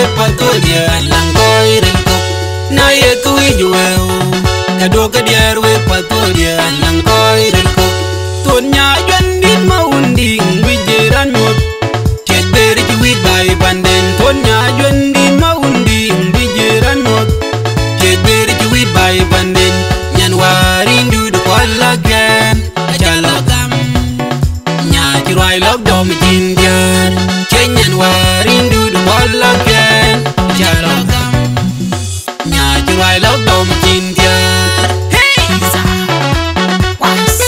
patodia langkoi rilko na ye kui jueu kado kadiar we patodia langkoi rilko tonya jandin maundi bijiran mot cedber juwit bai banden tonya jandin maundi bijiran mot cedber juwit bai banden nyan warin du de kwalagan ajalogam nya jirai log dom jindian kenyan warin du de kwalagan ajalogam nya jirai log dom jindian hey sa was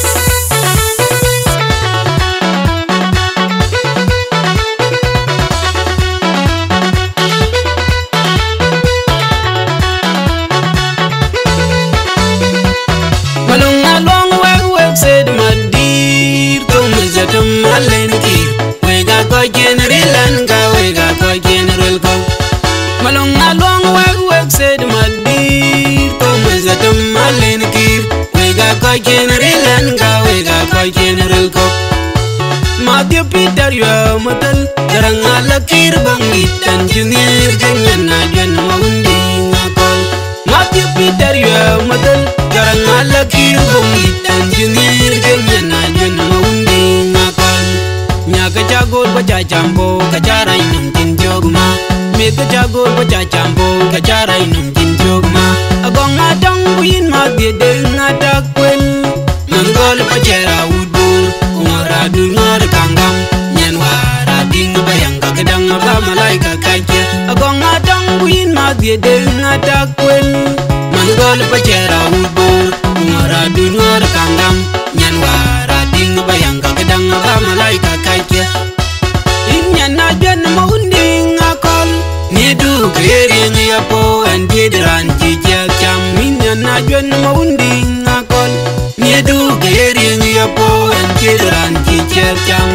malung along weg said madir to mizatum alenki wega ko general ga wega ko general ko malung along weg said madir to mizatum alenki wega ko general ga wega ko general ko madyo pitar yo matal garang alakir bangit tan junir jangan najan maundi ngakol madyo pitar yo matal garang alakir bangit tan junir jangan najan maundi ngakol nyaka jagol baca jambo kacarai nungkin jogma meka jagol baca jambo kacarai nungkin jogma agong adang buin madye deng adakwel manggol pacera udbur umara dunor kangam nyen wara ding bayang kakadang ba malaika kake agong adang buin madye deng adakwel manggol pacera udbur umara dunor kangam nyen wara ding bayang kakadang ba malaika kake inyan najan maunding akol nidu kering yapo andiran jijak jam inyan najan maunding akol nidu kering yapo andiran jijak jam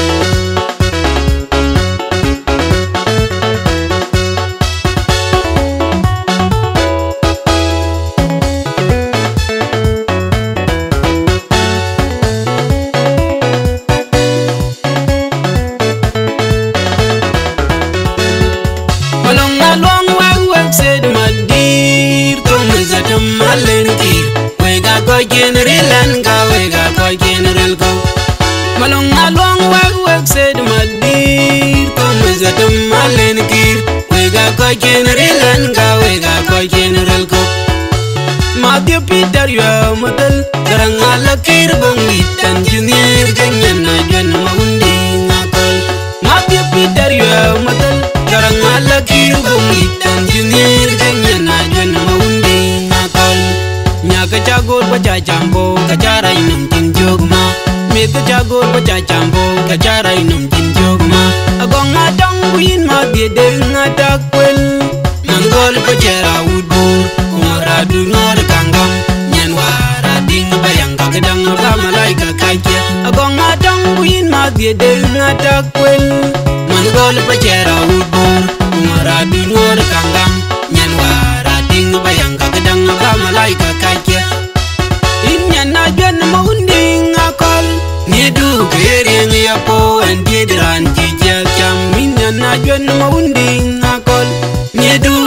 malong along weg said madir to mizatum alenki wega ko general ga wega ko general ko malong along weg said madir to mizatum alenki wega ko general ga wega ko general ko madyo pitar yo matal garang alakir bangit tan junir jangan najan maundi ngakol madyo pitar yo matal garang alakir bangit tan junir jangan najan maundi ngakol nyaka jagol baca jambo kacarai nungkin jogma meka jagol baca jambo kacarai nungkin jogma agong adang buin madye deng adakwel manggol pacera udbur umara dunor kangam nyen wara ding bayang kakadang ba malaika kake agong adang buin madye deng adakwel manggol pacera udbur umara dunor kangam nyen wara ding bayang kakadang ba malaika kake inyan najan maunding akol nidu kering yapo andiran jijak jam inyan najan maunding akol nidu